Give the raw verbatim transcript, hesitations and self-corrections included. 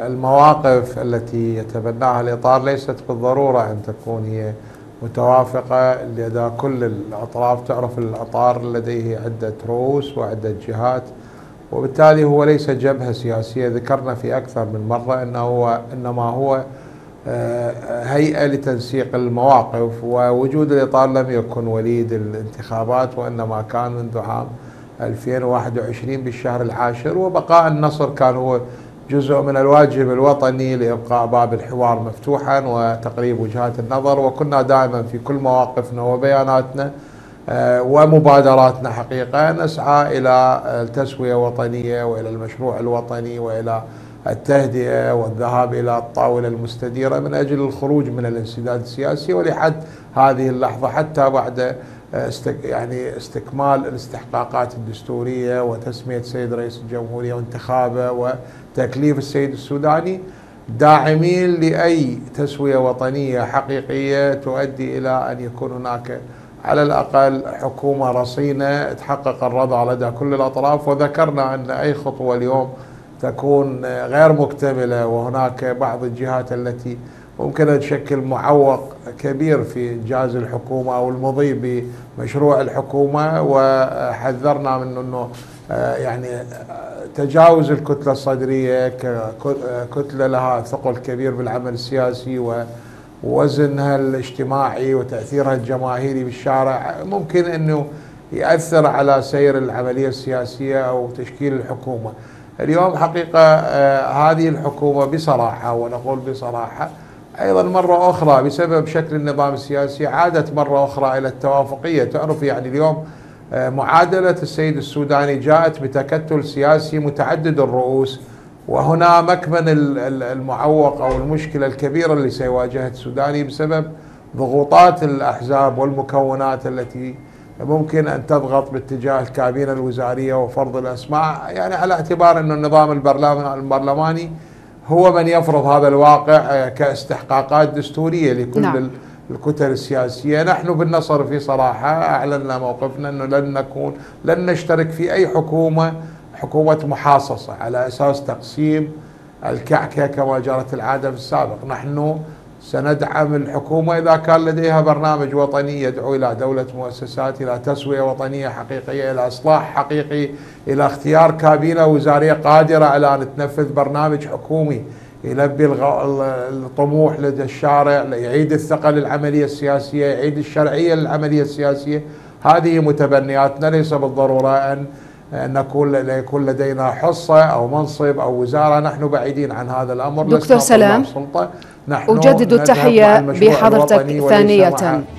المواقف التي يتبناها الإطار ليست بالضرورة أن تكون هي متوافقة لدى كل الأطراف. تعرف الإطار لديه عدة رؤوس وعدة جهات، وبالتالي هو ليس جبهة سياسية. ذكرنا في أكثر من مرة أنه هو إنما هو هيئة لتنسيق المواقف، ووجود الإطار لم يكن وليد الانتخابات، وإنما كان منذ عام ألفين وواحد وعشرين بالشهر العاشر، وبقاء النصر كان هو جزء من الواجب الوطني لإبقاء باب الحوار مفتوحا وتقريب وجهات النظر. وكنا دائما في كل مواقفنا وبياناتنا ومبادراتنا حقيقة نسعى إلى التسوية وطنية وإلى المشروع الوطني وإلى التهدئة والذهاب إلى الطاولة المستديرة من أجل الخروج من الانسداد السياسي. ولحد هذه اللحظة حتى بعد استك يعني استكمال الاستحقاقات الدستورية وتسمية السيد رئيس الجمهورية وانتخابه وتكليف السيد السوداني، داعمين لأي تسوية وطنية حقيقية تؤدي إلى أن يكون هناك على الأقل حكومة رصينة تحقق الرضا لدى كل الأطراف. وذكرنا أن أي خطوة اليوم تكون غير مكتملة وهناك بعض الجهات التي ممكن أن تشكل معوق كبير في إنجاز الحكومة أو المضي بمشروع الحكومة، وحذرنا من أنه يعني تجاوز الكتلة الصدرية ككتلة لها ثقل كبير بالعمل السياسي ووزنها الاجتماعي وتأثيرها الجماهيري بالشارع ممكن أنه يأثر على سير العملية السياسية أو تشكيل الحكومة. اليوم حقيقة هذه الحكومة بصراحة، ونقول بصراحة أيضا مرة أخرى بسبب شكل النظام السياسي عادت مرة أخرى إلى التوافقية. تعرف يعني اليوم معادلة السيد السوداني جاءت بتكتل سياسي متعدد الرؤوس، وهنا مكمن المعوق أو المشكلة الكبيرة اللي سيواجهها السوداني بسبب ضغوطات الأحزاب والمكونات التي ممكن أن تضغط باتجاه الكابينة الوزارية وفرض الأسماء، يعني على اعتبار أن النظام البرلماني هو من يفرض هذا الواقع كاستحقاقات دستورية لكل نعم. الكتل السياسية. نحن بالنصر في صراحة أعلنا موقفنا أنه لن نكون لن نشترك في أي حكومة حكومة محاصصة على أساس تقسيم الكعكة كما جرت العادة في السابق. نحن سندعم الحكومة إذا كان لديها برنامج وطني يدعو إلى دولة مؤسسات، إلى تسوية وطنية حقيقية، إلى إصلاح حقيقي، إلى اختيار كابينة وزارية قادرة على أن تنفذ برنامج حكومي يلبي الطموح لدى الشارع، يعيد الثقة للعملية السياسية، يعيد الشرعية للعملية السياسية. هذه متبنياتنا، ليس بالضرورة أن نكون يكون لدينا حصة أو منصب أو وزارة. نحن بعيدين عن هذا الأمر. دكتور سلام، أجدد التحية بحضرتك ثانية.